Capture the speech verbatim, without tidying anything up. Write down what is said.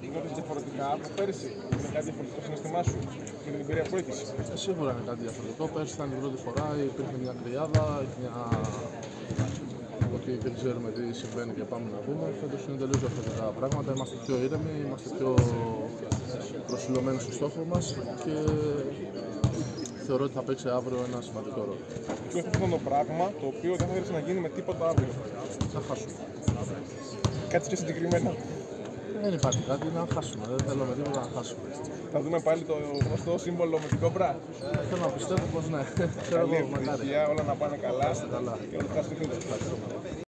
νιώθεις διαφορετικά από πέρσι? Είναι κάτι διαφορετικό στο συναισθημά σου με την εμπειρία που έχεις? Ε, σίγουρα είναι κάτι διαφορετικό. Πέρσι ήταν η πρώτη φορά, υπήρχε μια κρυάδα, μια... ότι δεν ξέρουμε τι συμβαίνει και πάμε να δούμε. Φέτος είναι τελείως διαφορετικά πράγματα. Είμαστε πιο ήρεμοι, είμαστε πιο προσιλωμένοι στο στόχο μας και θεωρώ ότι θα παίξει αύριο ένα σημαντικό ρόλο. Ποιο είναι αυτό το πράγμα το οποίο δεν θα θέλεις να γίνει με τίποτα αύριο? Να χάσουμε. Κάτι πιο συγκεκριμένα? Δεν υπάρχει κάτι, να χάσουμε. Δεν θέλω με τίποτα να χάσουμε. Θα δούμε πάλι το γνωστό σύμβολο με την κόμπρα? Ε, θέλω να πιστεύω πως ναι. Καλή επιτυχία, όλα να πάνε καλά. Καλά. Και όλα τα